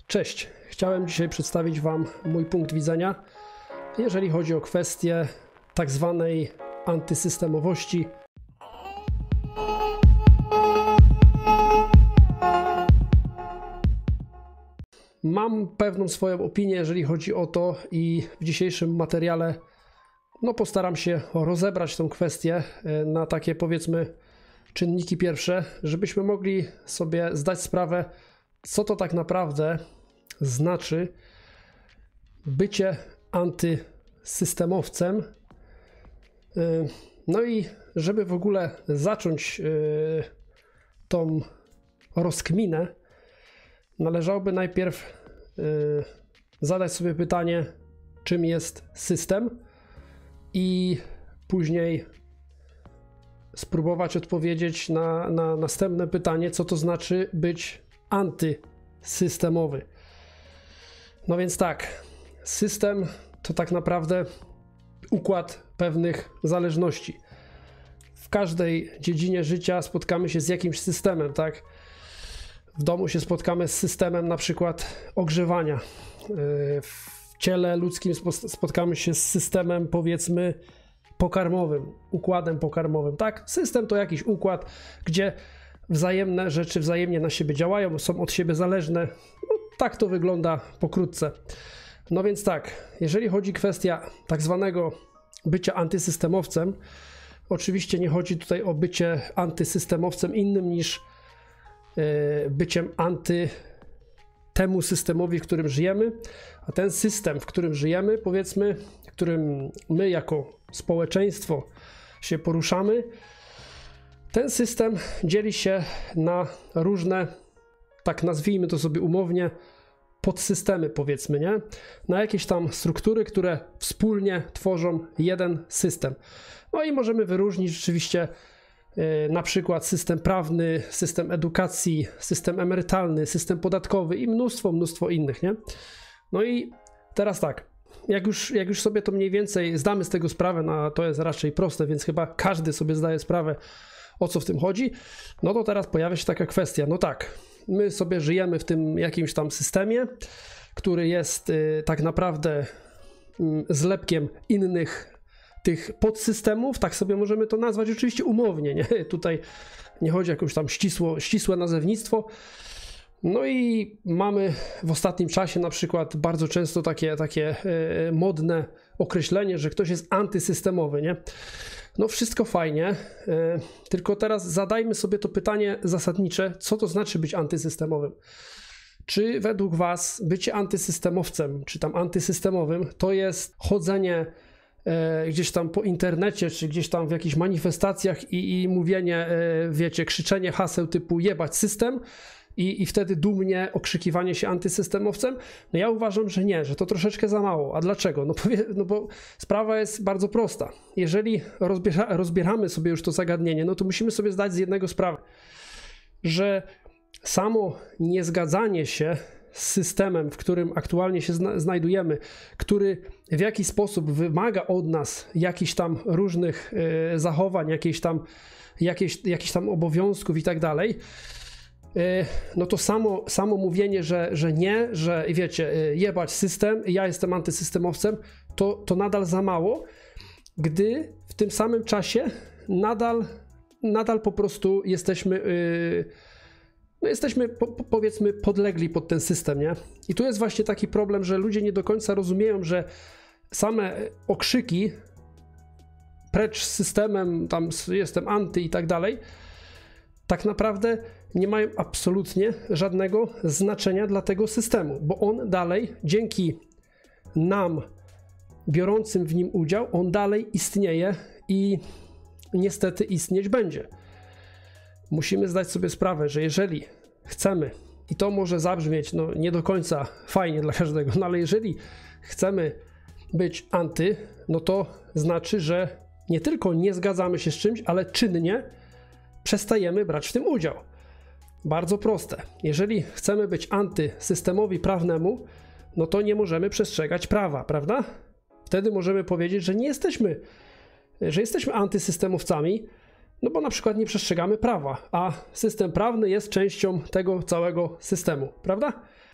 Cześć, chciałem dzisiaj przedstawić Wam mój punkt widzenia, jeżeli chodzi o kwestię tak zwanej antysystemowości. Mam pewną swoją opinię, jeżeli chodzi o to, i w dzisiejszym materiale postaram się rozebrać tę kwestię na takie, powiedzmy, czynniki pierwsze, żebyśmy mogli sobie zdać sprawę, co to tak naprawdę znaczy bycie antysystemowcem. No i żeby w ogóle zacząć tą rozkminę, należałoby najpierw zadać sobie pytanie, czym jest system, i później spróbować odpowiedzieć na następne pytanie, co to znaczy być antysystemowy. No więc tak, system to tak naprawdę układ pewnych zależności. W każdej dziedzinie życia spotkamy się z jakimś systemem, tak? W domu się spotkamy z systemem na przykład ogrzewania. W ciele ludzkim spotkamy się z systemem, powiedzmy, pokarmowym, układem pokarmowym, tak? System to jakiś układ, gdzie wzajemne rzeczy wzajemnie na siebie działają, są od siebie zależne. No, tak to wygląda pokrótce. No więc tak, jeżeli chodzi o kwestię tak zwanego bycia antysystemowcem, oczywiście nie chodzi tutaj o bycie antysystemowcem innym niż byciem anty temu systemowi, w którym żyjemy, a ten system, w którym żyjemy, powiedzmy, w którym my jako społeczeństwo się poruszamy, ten system dzieli się na różne, tak nazwijmy to sobie umownie, podsystemy, powiedzmy, nie? Na jakieś tam struktury, które wspólnie tworzą jeden system. No i możemy wyróżnić rzeczywiście na przykład system prawny, system edukacji, system emerytalny, system podatkowy i mnóstwo innych, nie? No i teraz tak, jak już sobie to mniej więcej zdamy z tego sprawę, no to jest raczej proste, więc chyba każdy sobie zdaje sprawę, o co w tym chodzi, no to teraz pojawia się taka kwestia, no tak, my sobie żyjemy w tym jakimś tam systemie, który jest tak naprawdę zlepkiem innych tych podsystemów, tak sobie możemy to nazwać, oczywiście umownie, nie? Tutaj nie chodzi o jakieś tam ścisłe nazewnictwo. No i mamy w ostatnim czasie na przykład bardzo często takie modne określenie, że ktoś jest antysystemowy, nie? No wszystko fajnie, tylko teraz zadajmy sobie to pytanie zasadnicze, co to znaczy być antysystemowym? Czy według Was bycie antysystemowcem, czy tam antysystemowym, to jest chodzenie gdzieś tam po internecie, czy gdzieś tam w jakichś manifestacjach i mówienie, wiecie, krzyczenie haseł typu jebać system i wtedy dumnie okrzykiwanie się antysystemowcem? No ja uważam, że nie, że to troszeczkę za mało. A dlaczego? No bo sprawa jest bardzo prosta. Jeżeli rozbieramy sobie już to zagadnienie, no to musimy sobie zdać z jednego sprawę, że samo niezgadzanie się z systemem, w którym aktualnie się znajdujemy, który w jakiś sposób wymaga od nas jakichś tam różnych zachowań, jakichś tam obowiązków i tak dalej, no to samo mówienie, że nie, że wiecie, jebać system, ja jestem antysystemowcem, to nadal za mało, gdy w tym samym czasie nadal po prostu jesteśmy powiedzmy podlegli pod ten system, nie? I tu jest właśnie taki problem, że ludzie nie do końca rozumieją, że same okrzyki precz z systemem, tam jestem anty i tak dalej, tak naprawdę nie mają absolutnie żadnego znaczenia dla tego systemu, bo on dalej, dzięki nam biorącym w nim udział, on dalej istnieje i niestety istnieć będzie. Musimy zdać sobie sprawę, że jeżeli chcemy, i to może zabrzmieć nie do końca fajnie dla każdego, no ale jeżeli chcemy być anty, no to znaczy, że nie tylko nie zgadzamy się z czymś, ale czynnie przestajemy brać w tym udział. Bardzo proste. Jeżeli chcemy być antysystemowi prawnemu, no to nie możemy przestrzegać prawa, prawda? Wtedy możemy powiedzieć, że jesteśmy antysystemowcami, no bo na przykład nie przestrzegamy prawa, a system prawny jest częścią tego całego systemu, prawda?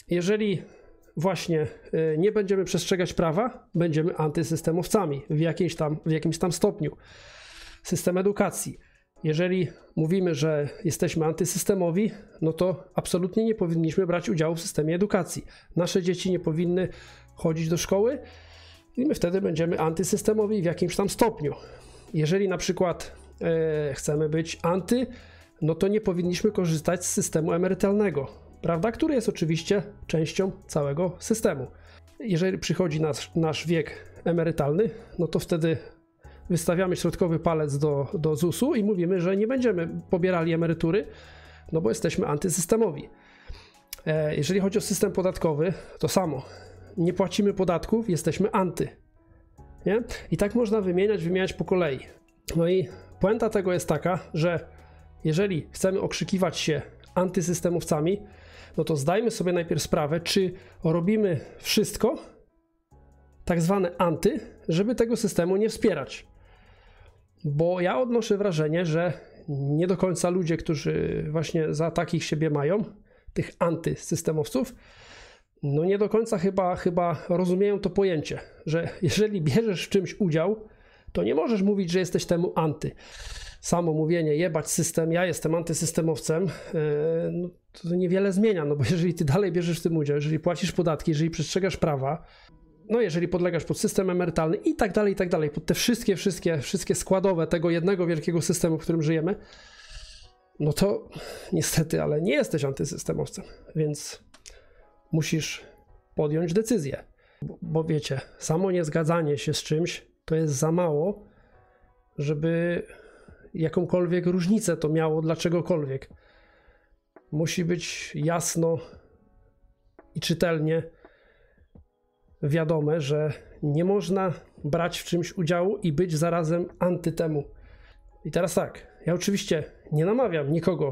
Jeżeli właśnie nie będziemy przestrzegać prawa, będziemy antysystemowcami w jakimś tam stopniu. System edukacji. Jeżeli mówimy, że jesteśmy antysystemowi, no to absolutnie nie powinniśmy brać udziału w systemie edukacji. Nasze dzieci nie powinny chodzić do szkoły i my wtedy będziemy antysystemowi w jakimś tam stopniu. Jeżeli na przykład chcemy być anty, no to nie powinniśmy korzystać z systemu emerytalnego, prawda? Który jest oczywiście częścią całego systemu. Jeżeli przychodzi nasz wiek emerytalny, no to wtedy wystawiamy środkowy palec do ZUS-u i mówimy, że nie będziemy pobierali emerytury, no bo jesteśmy antysystemowi. Jeżeli chodzi o system podatkowy, to samo. Nie płacimy podatków, jesteśmy anty. Nie? I tak można wymieniać po kolei. No i puenta tego jest taka, że jeżeli chcemy okrzykiwać się antysystemowcami, no to zdajmy sobie najpierw sprawę, czy robimy wszystko, tak zwane anty, żeby tego systemu nie wspierać. Bo ja odnoszę wrażenie, że nie do końca ludzie, którzy właśnie za takich siebie mają, tych antysystemowców, no nie do końca chyba rozumieją to pojęcie, że jeżeli bierzesz w czymś udział, to nie możesz mówić, że jesteś temu anty. Samo mówienie, jebać system, ja jestem antysystemowcem, no to niewiele zmienia, no bo jeżeli ty dalej bierzesz w tym udział, jeżeli płacisz podatki, jeżeli przestrzegasz prawa, no jeżeli podlegasz pod system emerytalny i tak dalej, pod te wszystkie składowe tego jednego wielkiego systemu, w którym żyjemy, no to niestety, ale nie jesteś antysystemowcem, więc musisz podjąć decyzję, bo wiecie, samo niezgadzanie się z czymś to jest za mało, żeby jakąkolwiek różnicę to miało dla czegokolwiek. Musi być jasno i czytelnie wiadome, że nie można brać w czymś udziału i być zarazem anty temu. I teraz tak, ja oczywiście nie namawiam nikogo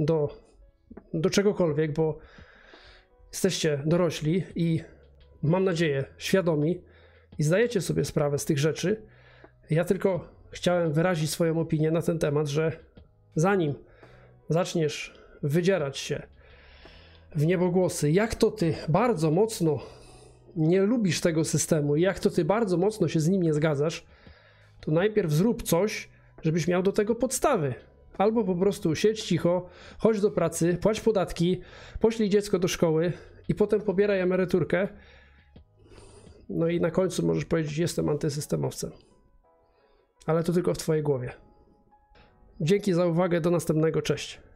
do czegokolwiek, bo jesteście dorośli i mam nadzieję świadomi i zdajecie sobie sprawę z tych rzeczy. Ja tylko chciałem wyrazić swoją opinię na ten temat, że zanim zaczniesz wydzierać się w niebogłosy, jak to ty bardzo mocno nie lubisz tego systemu i jak to ty bardzo mocno się z nim nie zgadzasz, to najpierw zrób coś, żebyś miał do tego podstawy. Albo po prostu siedź cicho, chodź do pracy, płać podatki, poślij dziecko do szkoły i potem pobieraj emeryturkę. No i na końcu możesz powiedzieć, jestem antysystemowcem. Ale to tylko w twojej głowie. Dzięki za uwagę, do następnego, cześć.